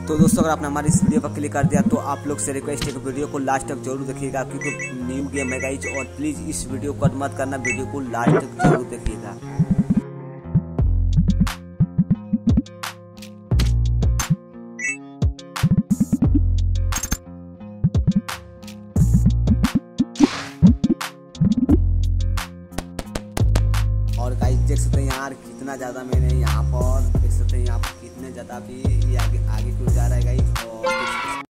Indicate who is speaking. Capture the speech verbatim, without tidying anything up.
Speaker 1: तो दोस्तों अगर आपने हमारी इस वीडियो पर क्लिक कर दिया तो आप लोग से रिक्वेस्ट है कि वीडियो को लास्ट तक जरूर देखिएगा, क्योंकि न्यू गेम है गाइस। और प्लीज़ इस वीडियो को कट मत करना, वीडियो को लास्ट तक जरूर देखिएगा। और गाइस देख सकते हैं यार कितना ज़्यादा मैंने यहाँ पर देख सकते हैं यहाँ पर कितने ज़्यादा भी ये आगे आगे क्यों जा रहा है गाइस। और